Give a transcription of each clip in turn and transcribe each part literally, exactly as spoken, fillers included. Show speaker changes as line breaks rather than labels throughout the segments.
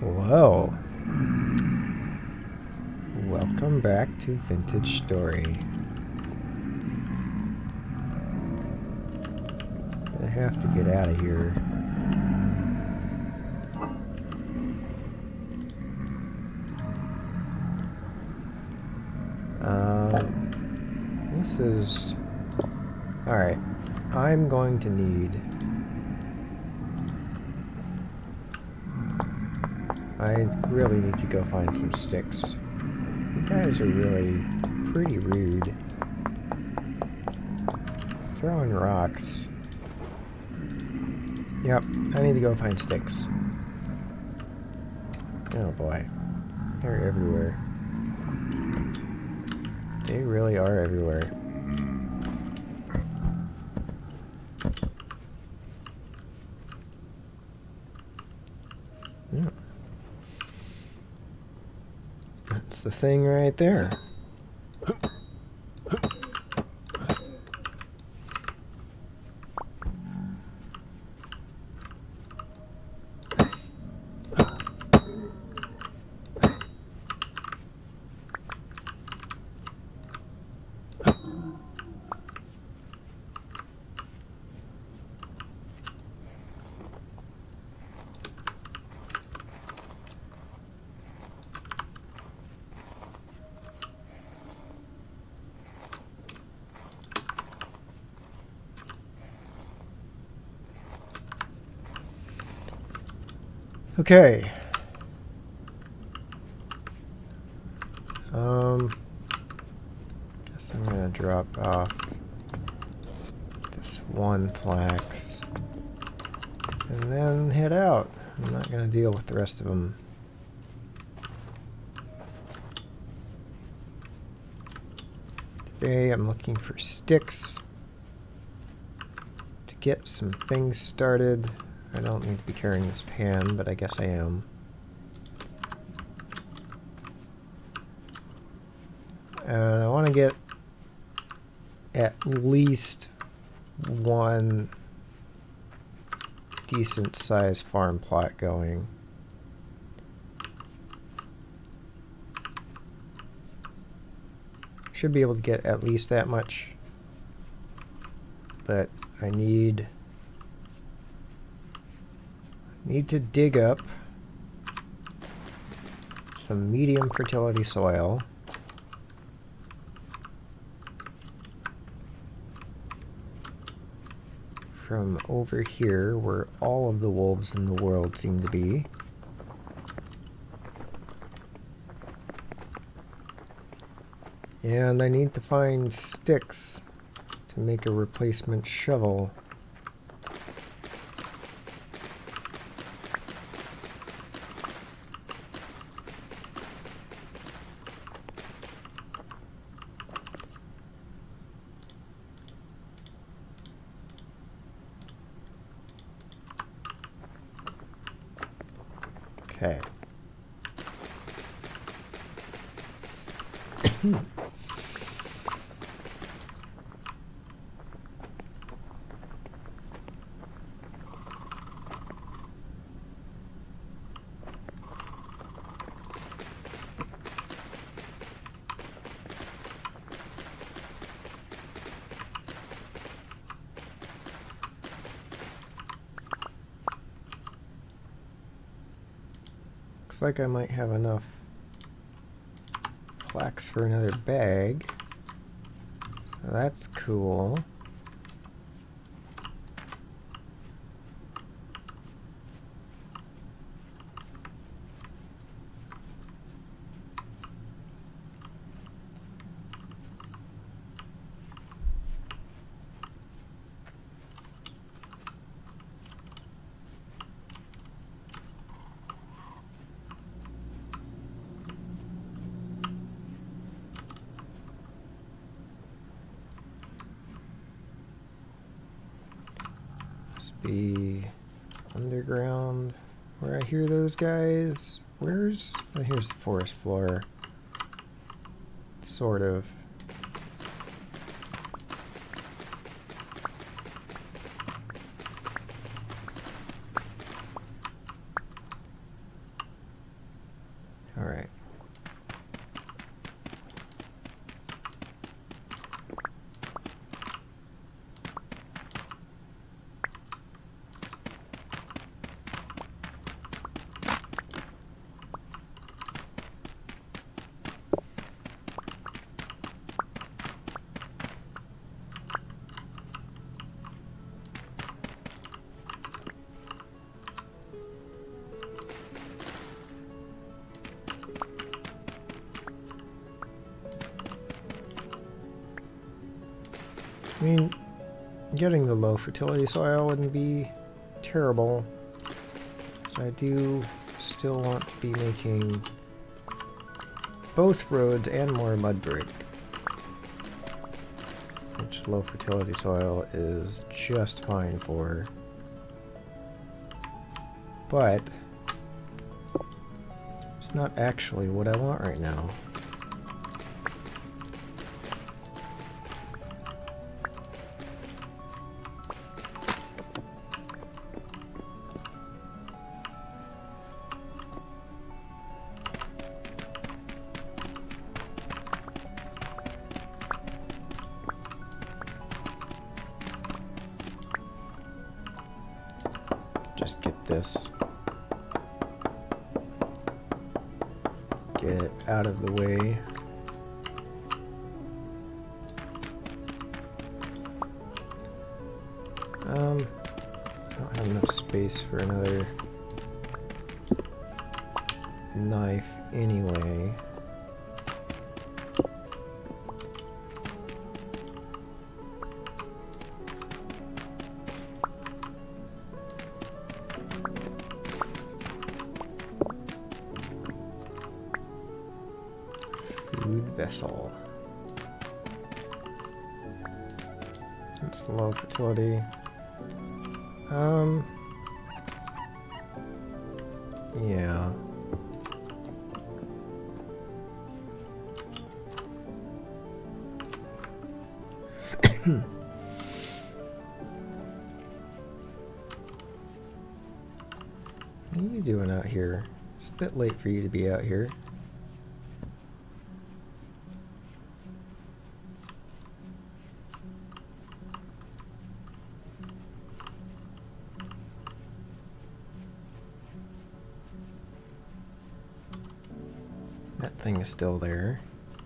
Hello. Welcome back to Vintage Story. I have to get out of here. Um, this is... Alright, I'm going to need... I really need to go find some sticks. You guys are really pretty rude. Throwing rocks. Yep, I need to go find sticks. Oh boy. They're everywhere. They really are everywhere. Yeah. That's the thing right there. Okay. Um, guess I'm gonna drop off this one flax and then head out. I'm not gonna deal with the rest of them. Today I'm looking for sticks to get some things started. I don't need to be carrying this pan, but I guess I am. And I want to get at least one decent sized farm plot going. Should be able to get at least that much, but I need Need to dig up some medium fertility soil. From over here, where all of the wolves in the world seem to be. And I need to find sticks to make a replacement shovel. Okay. Looks like I might have enough flax for another bag, so that's cool. Be underground where I hear those guys. Where's... oh, here's the forest floor. Sort of. Alright. I mean, getting the low fertility soil wouldn't be terrible. So I do still want to be making both roads and more mud brick, which low fertility soil is just fine for. But it's not actually what I want right now. Just get this, get it out of the way. Um, I don't have enough space for another knife anyway. Food vessel. That's low fertility. Um. Yeah. What are you doing out here? It's a bit late for you to be out here. That thing is still there.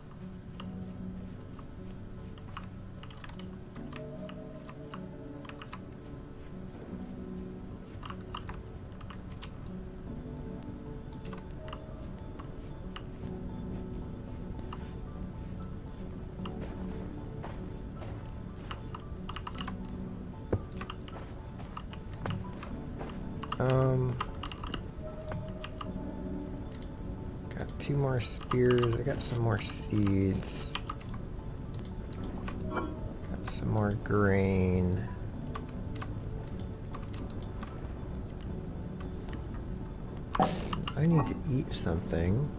Um, got two more spears. I got some more seeds. Got some more grain. I need to eat something.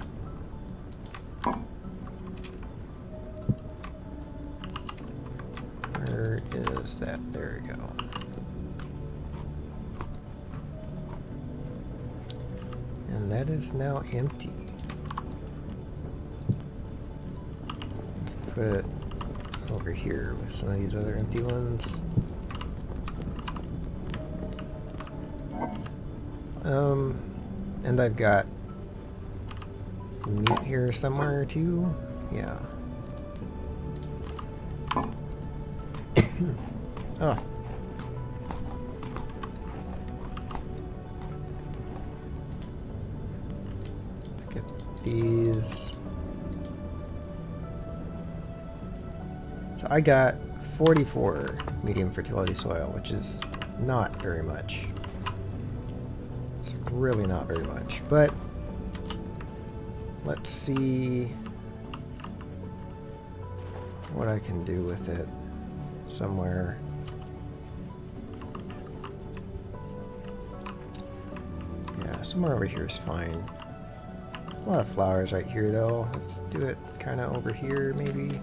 Where is that? There we go. And that is now empty. Let's put it over here with some of these other empty ones. Um, and I've got meat here somewhere too. Yeah. Oh. These. So I got forty-four medium fertility soil, which is not very much. It's really not very much. But let's see what I can do with it somewhere. Yeah, somewhere over here is fine. A lot of flowers right here though. Let's do it kind of over here maybe.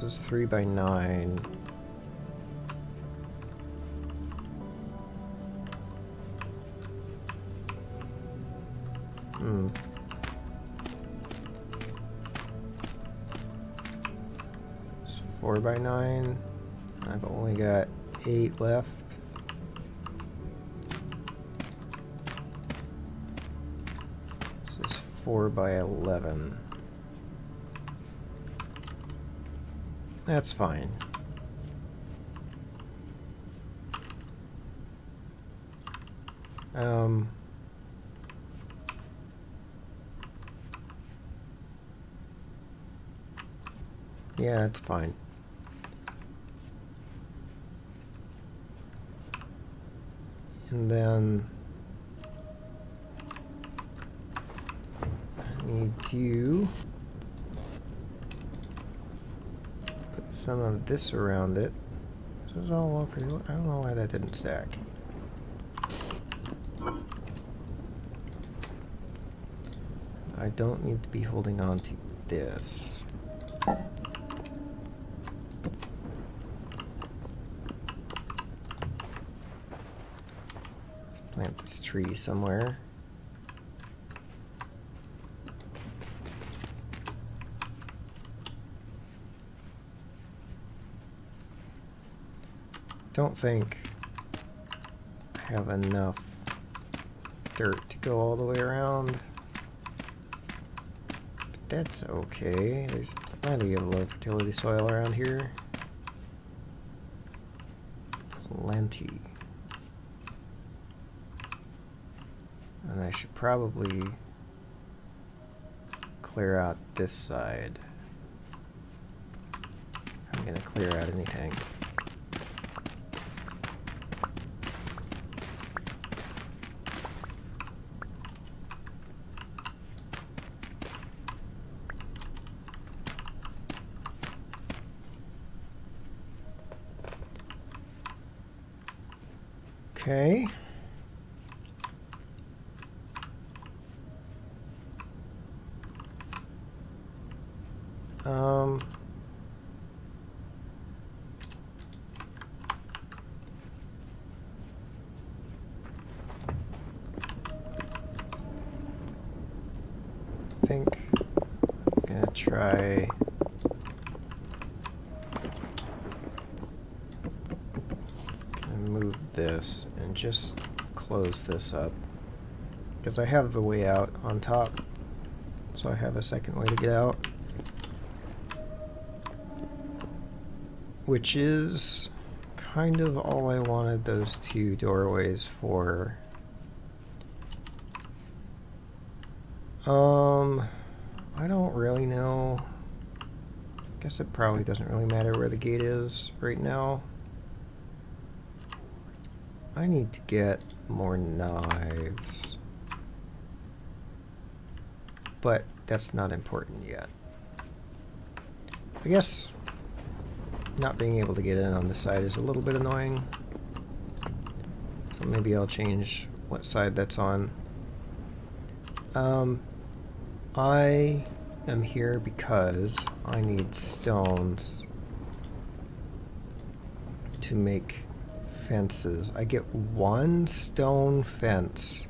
This is three by nine. Hmm. It's four by nine. I've only got eight left. This is four by eleven. That's fine. Um, yeah, it's fine. And then I need to put some of this around it. This is all well pretty. I don't know why that didn't stack. I don't need to be holding on to this. Let's plant this tree somewhere. Don't think I have enough dirt to go all the way around. That's okay. There's plenty of low fertility soil around here. Plenty. And I should probably clear out this side. I'm gonna clear out anything. Okay. Um. I think I'm gonna try. Move this and just close this up because I have the way out on top, so I have a second way to get out, which is kind of all I wanted those two doorways for. Um, I don't really know. Guess it probably doesn't really matter where the gate is right now. I need to get more knives, but that's not important yet. I guess not being able to get in on this side is a little bit annoying, so maybe I'll change what side that's on. Um, I am here because I need stones to make fences. I get one stone fence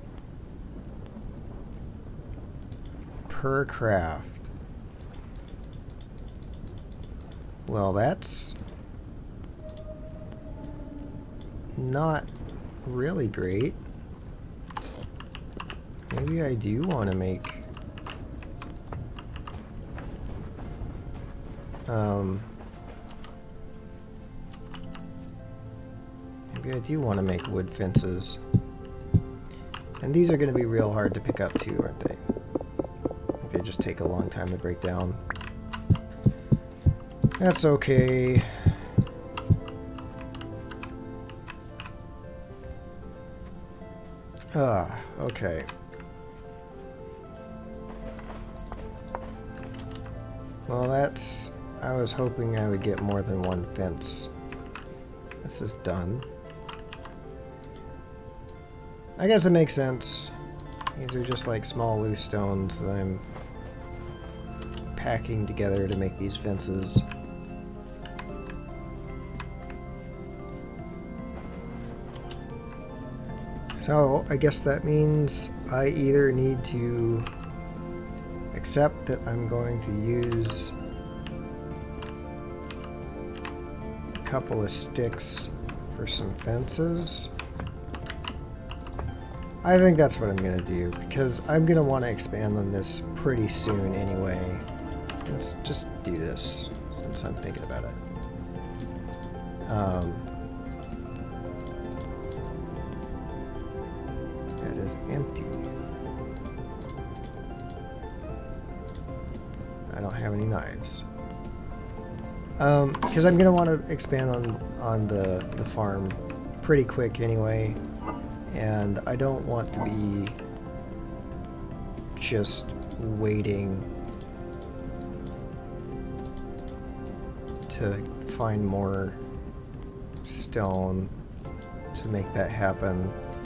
per craft. Well, that's not really great. Maybe I do want to make um Maybe I do want to make wood fences. And these are going to be real hard to pick up too, aren't they? They just take a long time to break down. That's okay. Ah, okay. Well, that's... I was hoping I would get more than one fence. This is done. I guess it makes sense. These are just like small loose stones that I'm packing together to make these fences. So I guess that means I either need to accept that I'm going to use a couple of sticks for some fences. I think that's what I'm going to do, because I'm going to want to expand on this pretty soon anyway. Let's just do this, since I'm thinking about it. Um, that is empty. I don't have any knives. Um, because I'm going to want to expand on, on the, the farm pretty quick anyway. And I don't want to be just waiting to find more stone to make that happen.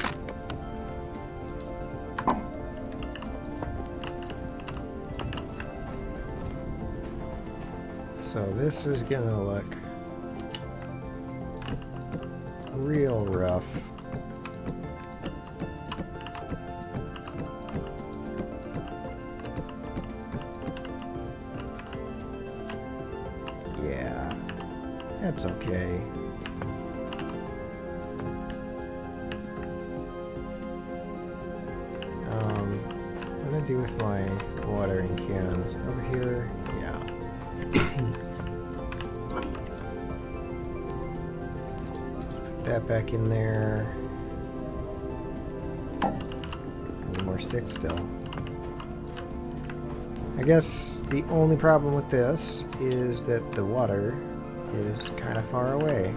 So this is gonna look real rough. That's okay. Um, what am I gonna do with my watering cans? Over here? Yeah. Put that back in there. Need more sticks still. I guess the only problem with this is that the water is kind of far away,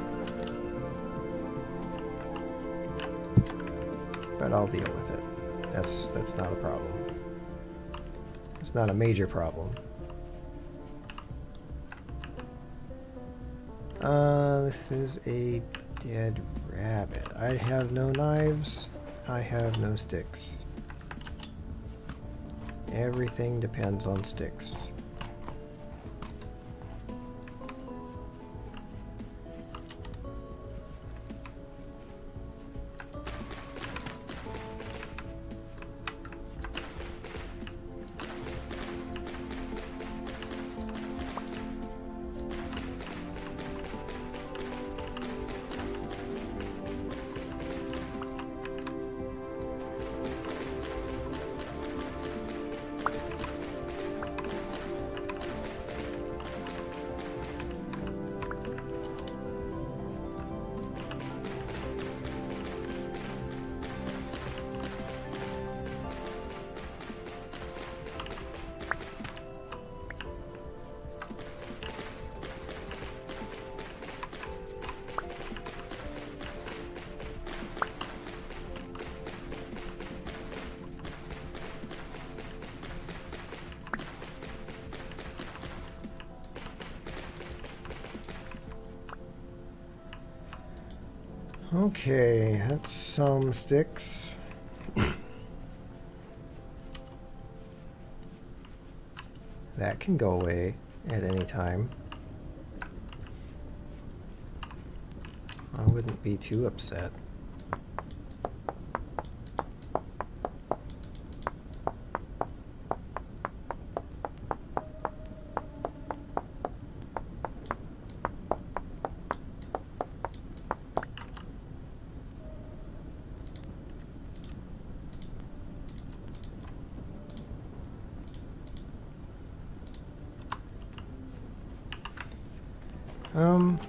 but I'll deal with it. That's that's not a problem. It's not a major problem. Uh, this is a dead rabbit. I have no knives. I have no sticks. Everything depends on sticks. Okay, that's some sticks. That can go away at any time. I wouldn't be too upset. Um,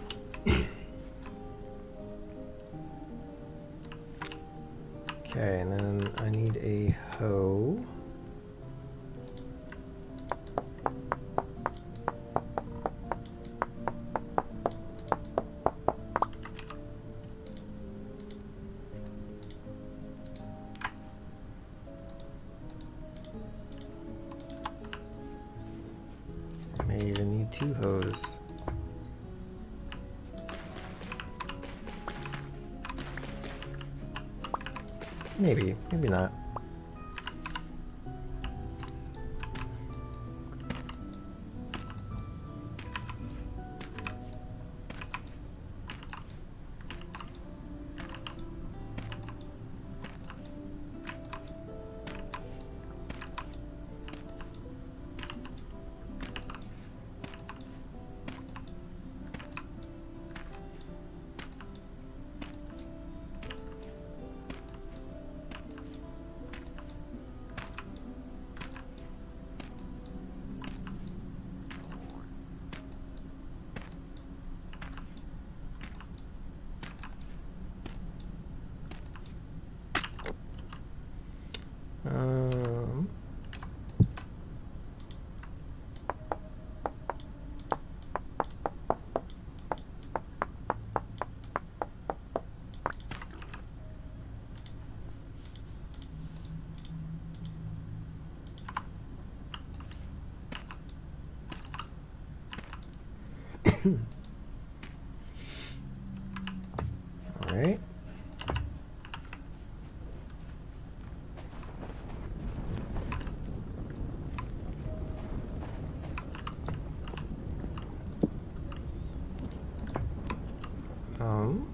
okay, and then I need a hoe. I may even need two hoes. Maybe, maybe not. Alright. Um,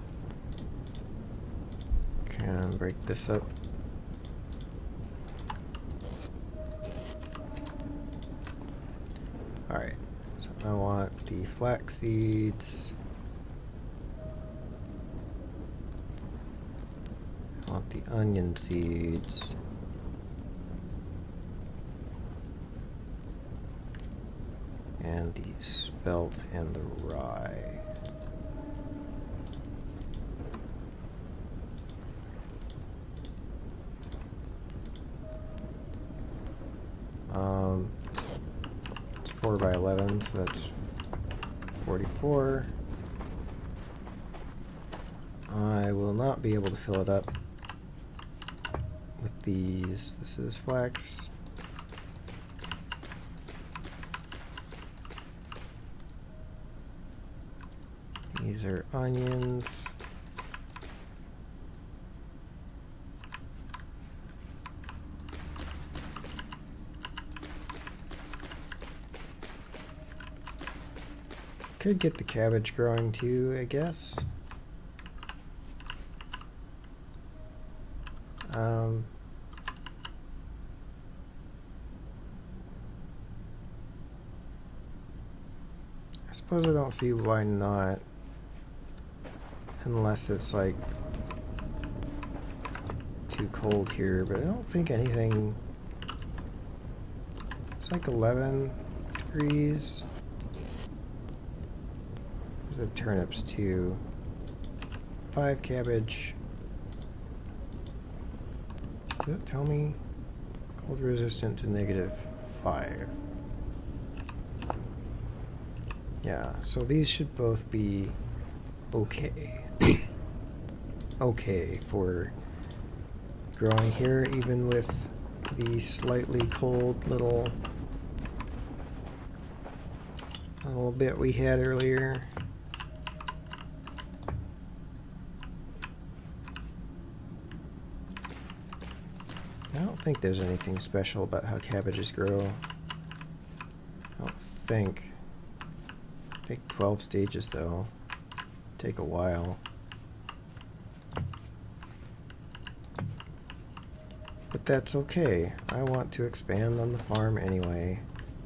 can break this up. Alright, so I want the flax seeds. I want the onion seeds. And the spelt and the rye. Um, it's four by eleven, so that's forty-four. I will not be able to fill it up with these. This is flax. These are onions. Could get the cabbage growing too, I guess. Um, I suppose I don't see why not, unless it's like too cold here, but I don't think anything. It's like eleven degrees. There's the turnips too. Five cabbage. Does it tell me cold resistant to negative five? Yeah, so these should both be okay. Okay for growing here, even with the slightly cold little little bit we had earlier. I don't think there's anything special about how cabbages grow. I don't think. Take twelve stages though. Take a while. But that's okay. I want to expand on the farm anyway.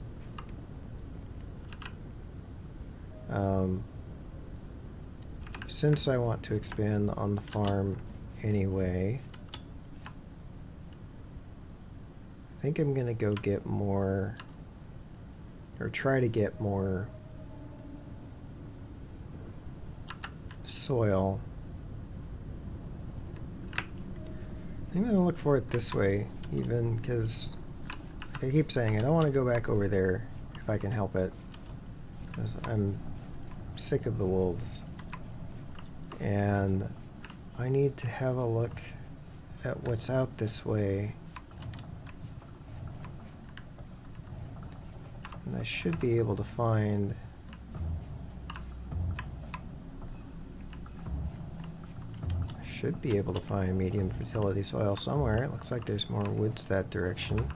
Um, since I want to expand on the farm anyway, I think I'm gonna go get more, or try to get more soil. I'm gonna look for it this way, even because, like I keep saying, I don't want to go back over there if I can help it, because I'm sick of the wolves, and I need to have a look at what's out this way. And I should be able to find I should be able to find medium fertility soil somewhere. It looks like there's more woods that direction.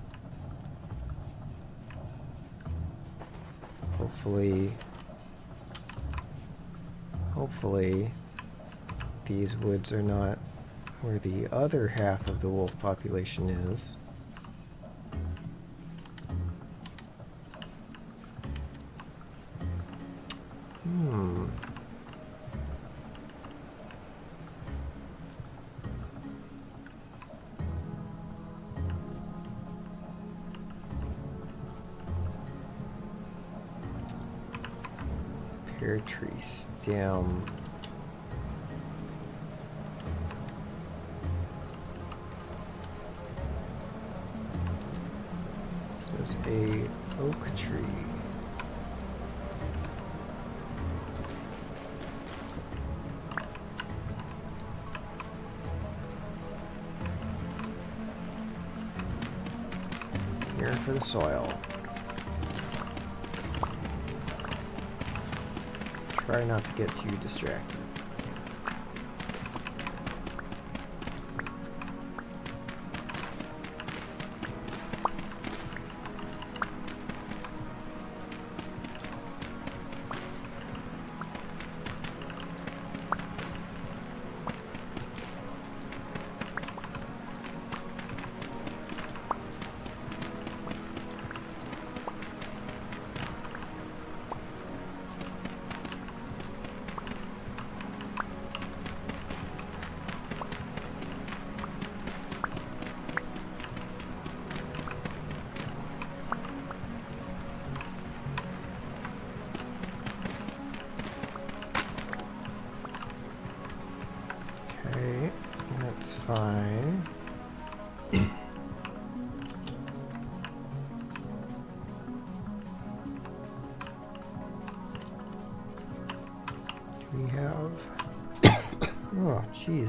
Hopefully hopefully these woods are not where the other half of the wolf population is. Hmm. Pear tree stem. This is a oak tree. Here for the soil. Try not to get too distracted. Fine. Do we have... oh, jeez.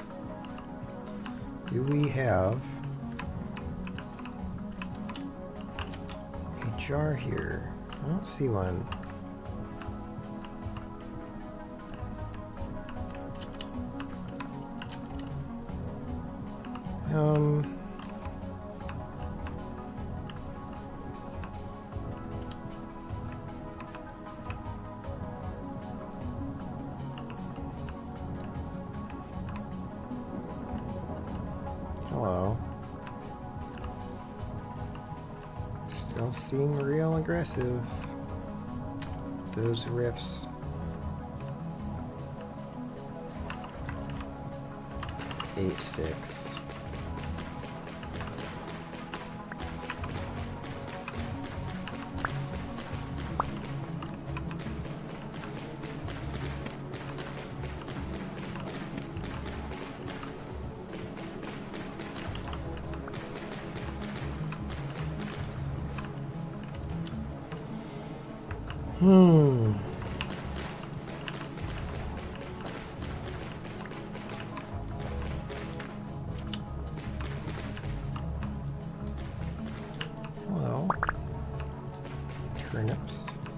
Do we have a jar here? I don't see one. Um... Hello. Still seem real aggressive. Those riffs. Eight sticks. Hmm. Well, turnips.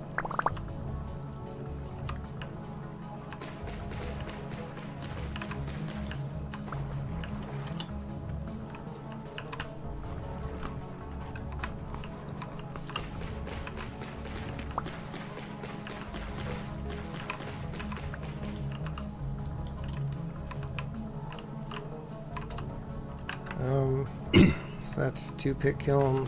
Um, so that's two pit kilns.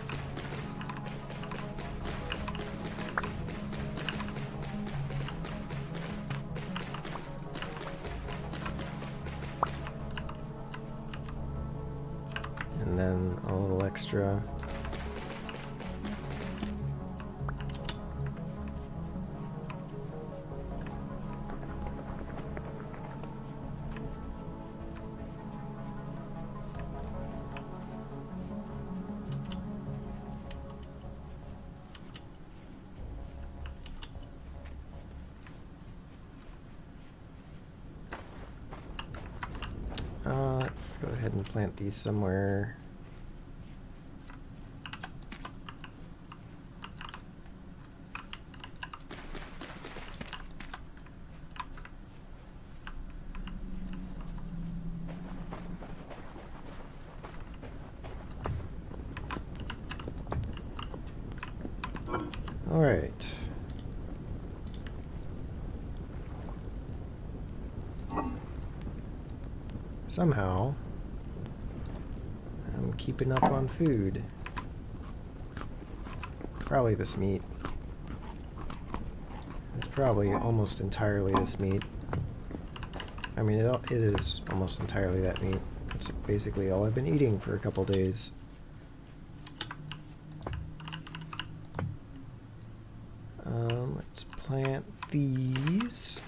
And then a little extra. Uh, let's go ahead and plant these somewhere. All right. Somehow, I'm keeping up on food. Probably this meat. It's probably almost entirely this meat. I mean, it, it is almost entirely that meat. It's basically all I've been eating for a couple days. Um, let's plant these.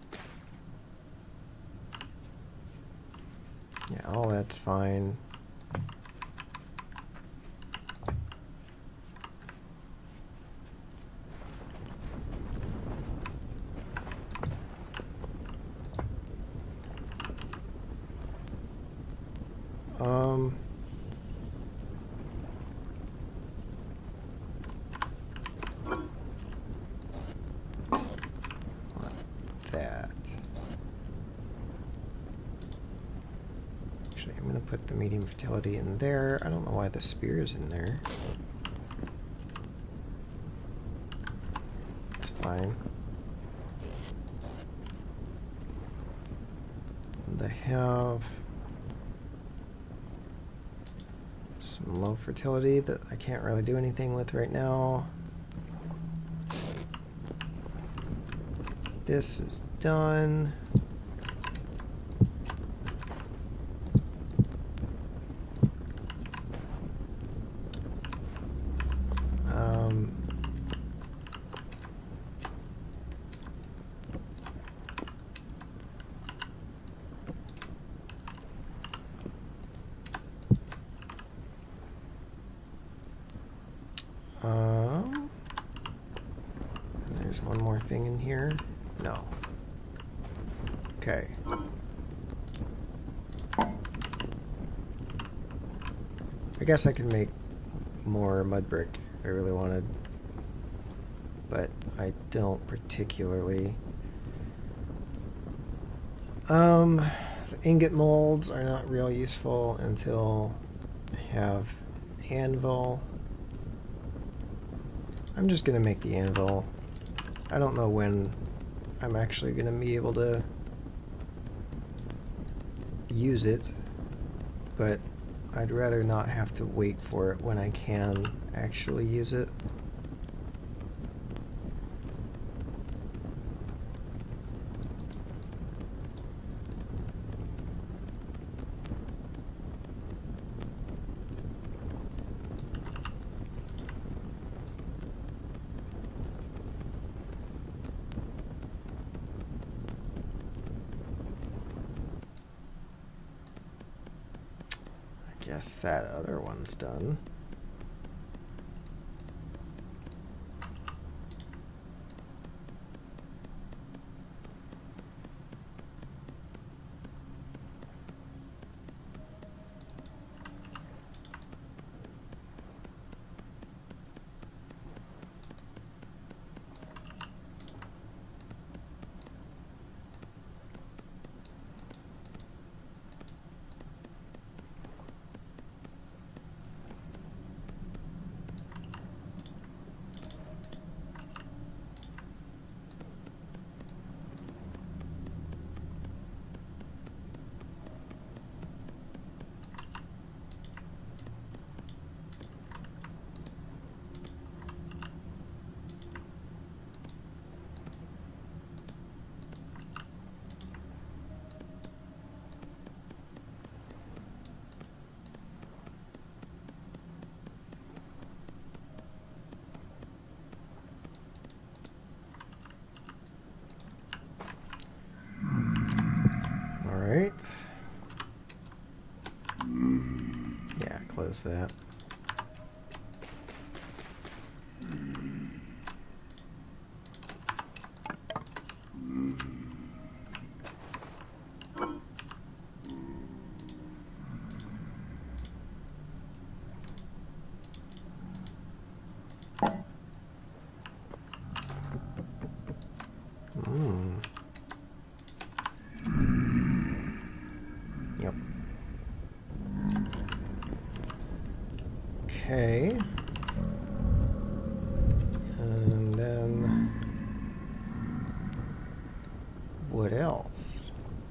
Yeah, all that's fine. Um... that. Actually, I'm going to put the medium fertility in there. I don't know why the spear is in there. It's fine. And I have some low fertility that I can't really do anything with right now. This is done. Um, um, there's one more thing in here. No. Okay. I guess I can make more mud brick if I really wanted, but I don't particularly. Um, the ingot molds are not real useful until I have anvil. I'm just gonna make the anvil. I don't know when I'm actually going to be able to use it, but I'd rather not have to wait for it when I can actually use it. Guess that other one's done. Alright. Yeah, close that. Mm. Yep. Okay. And then what else?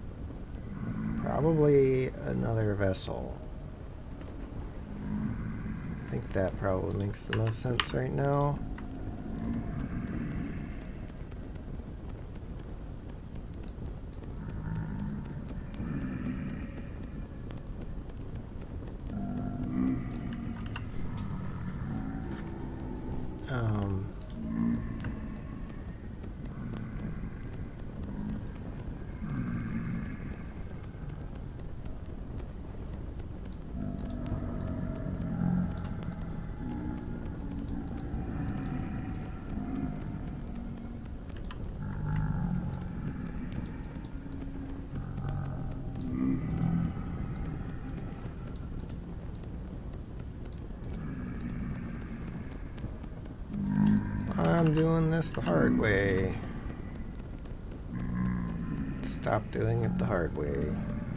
Probably another vessel. I think that probably makes the most sense right now. Um, I'm doing this the hard way. stop doing it the hard way.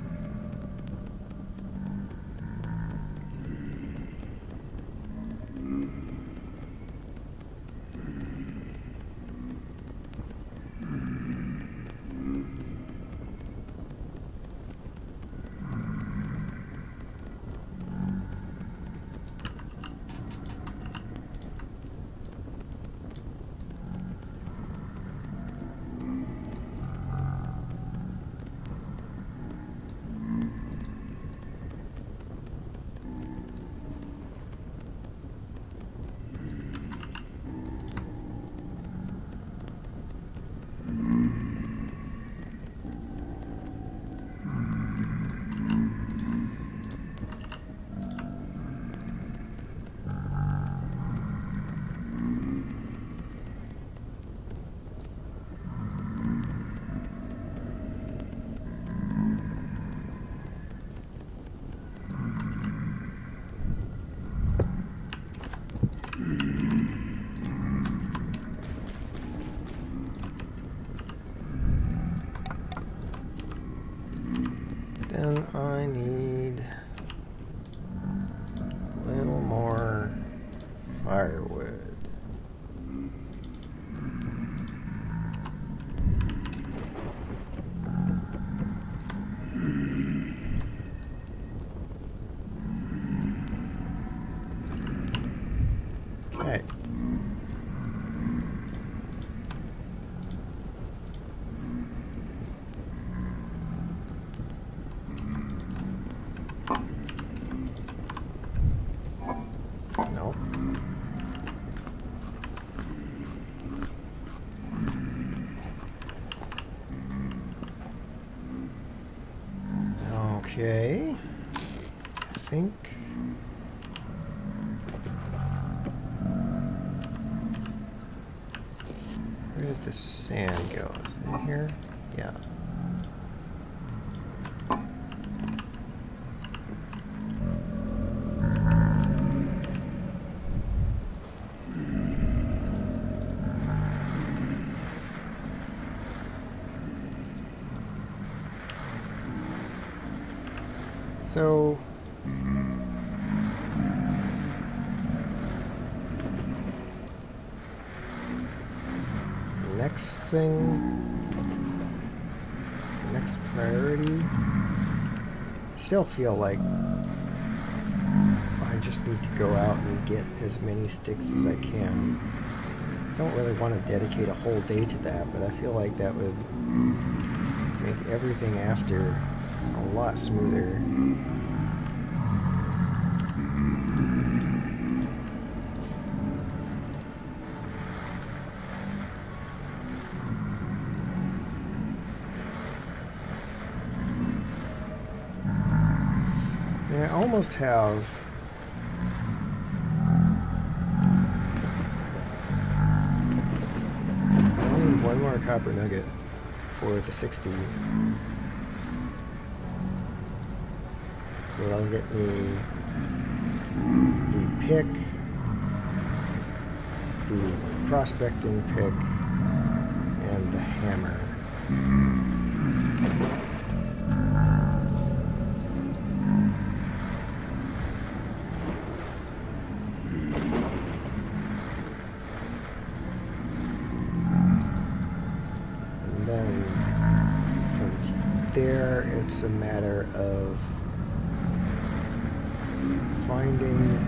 Then I need a little more firewood. Okay. No. Okay. I think where did the sand go? Is it in here? Yeah. So next thing, next priority, I still feel like I just need to go out and get as many sticks as I can. Don't really want to dedicate a whole day to that, but I feel like that would make everything after a lot smoother. I almost have I need one more copper nugget for the sixty. So that'll get me the pick, the prospecting pick, and the hammer. And then from there, it's a matter of finding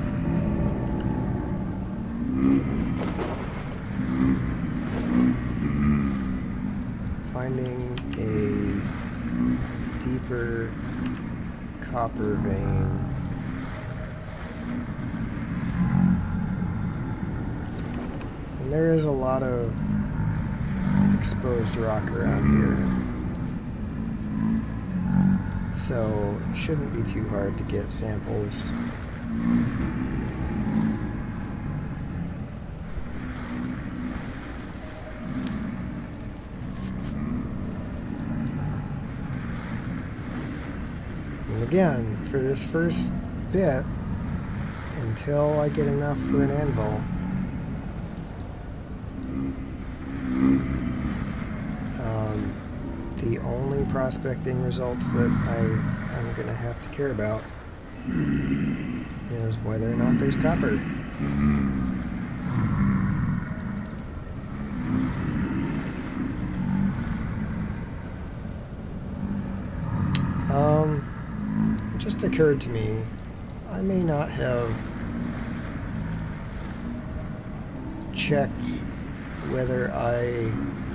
finding a deeper copper vein and there is a lot of exposed rock around here, so it shouldn't be too hard to get samples. And again, for this first bit, until I get enough for an anvil, um, the the only prospecting results that I am going to have to care about, is whether or not there's copper. Um, it just occurred to me, I may not have checked whether I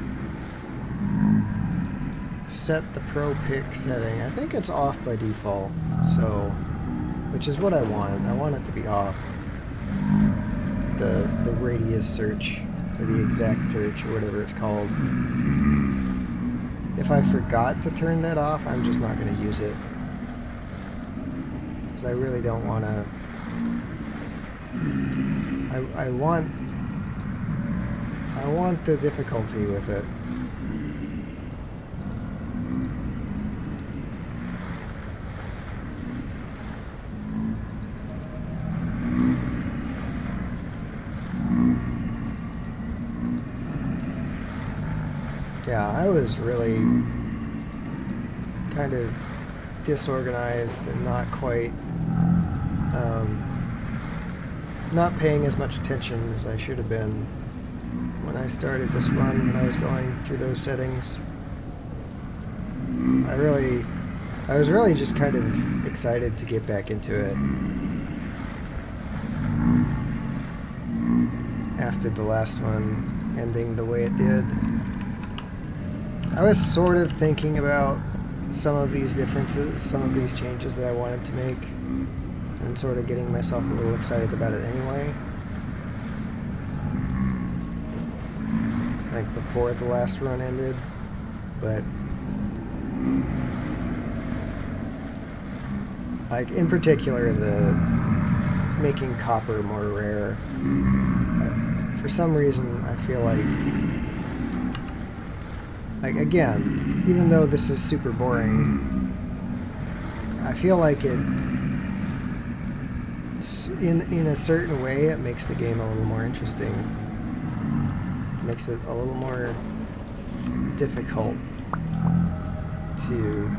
set the Pro Pick setting. I think it's off by default, so, which is what I want. I want it to be off. The, the radius search, or the exact search, or whatever it's called. If I forgot to turn that off, I'm just not going to use it. Because I really don't want to... I, I want... I want the difficulty with it. Yeah, I was really kind of disorganized and not quite, um, not paying as much attention as I should have been when I started this run, when I was going through those settings. I really, I was really just kind of excited to get back into it after the last one ending the way it did. I was sort of thinking about some of these differences, some of these changes that I wanted to make, and sort of getting myself a little excited about it anyway. Like before the last run ended, but like in particular the making copper more rare. Uh, for some reason I feel like Like, again, even though this is super boring, I feel like it, in, in a certain way, it makes the game a little more interesting. It makes it a little more difficult to,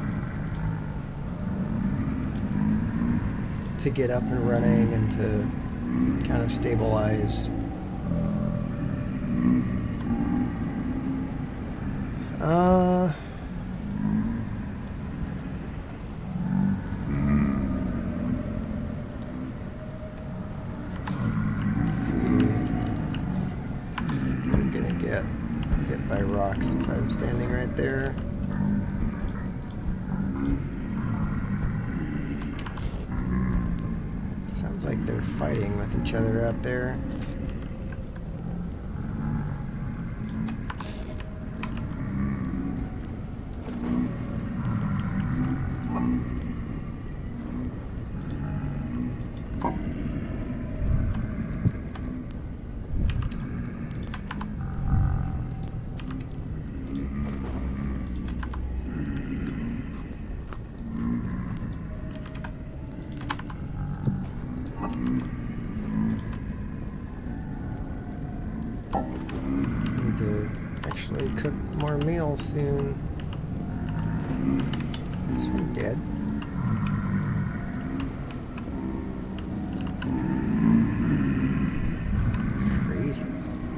to get up and running and to kind of stabilize. Uh, let's see. I'm gonna get hit by rocks if I'm standing right there. Sounds like they're fighting with each other out there. Cook more meals soon. Is this one dead? Crazy.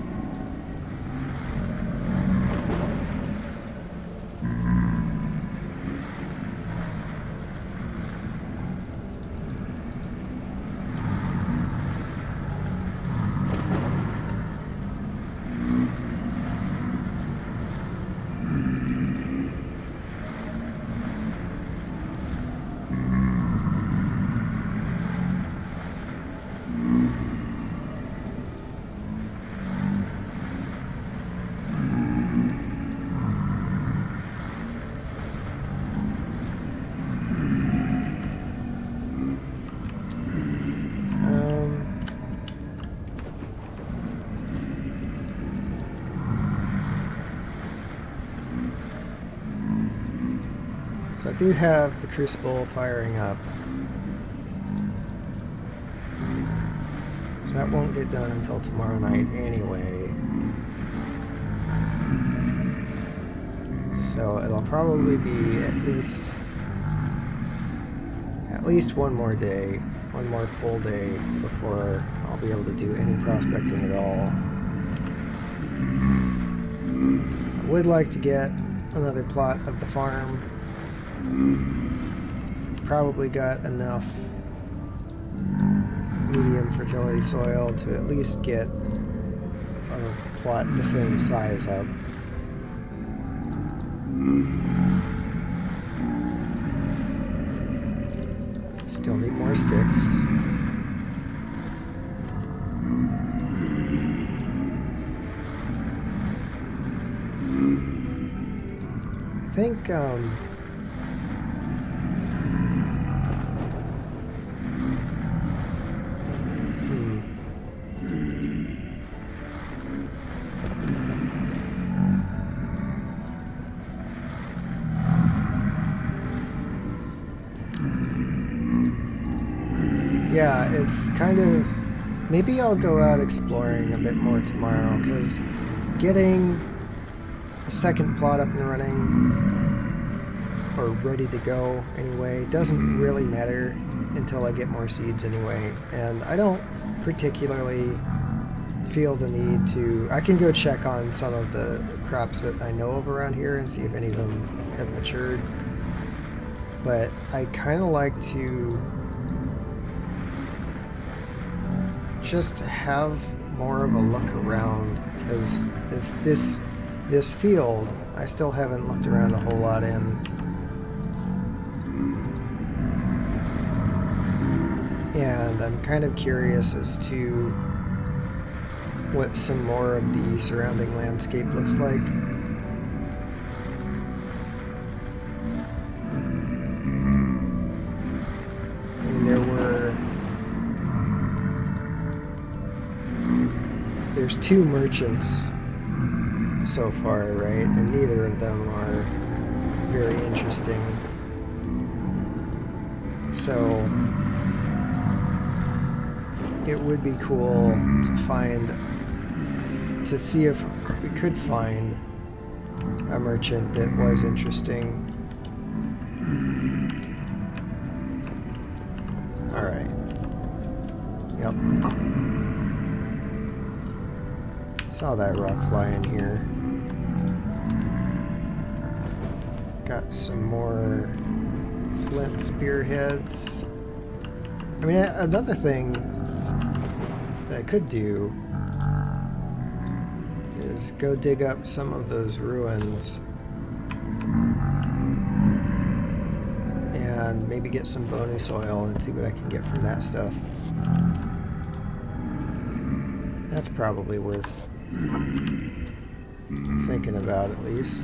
So I do have the crucible firing up. So that won't get done until tomorrow night anyway. So it'll probably be at least at least one more day, one more full day before I'll be able to do any prospecting at all. I would like to get another plot of the farm. Probably got enough medium fertility soil to at least get a plot the same size up. Still need more sticks. I think um yeah, it's kind of, maybe I'll go out exploring a bit more tomorrow, because getting a second plot up and running, or ready to go anyway, doesn't really matter until I get more seeds anyway, and I don't particularly feel the need to, I can go check on some of the crops that I know of around here and see if any of them have matured, but I kind of like to just have more of a look around, because this this this field I still haven't looked around a whole lot in, and I'm kind of curious as to what some more of the surrounding landscape looks like. And there were There's two merchants so far, right? And neither of them are very interesting. So it would be cool to find, to see if we could find a merchant that was interesting. Alright. Yep. Saw that rock fly in here. Got some more flint spearheads. I mean, another thing that I could do is go dig up some of those ruins and maybe get some bony soil and see what I can get from that stuff. That's probably worth thinking about, at least.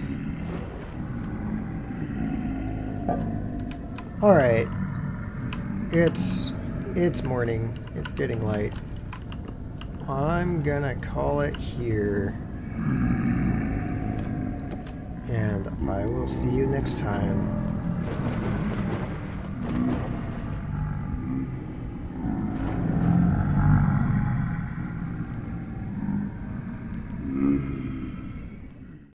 Alright. It's it's morning. It's getting light. I'm gonna call it here. And I will see you next time.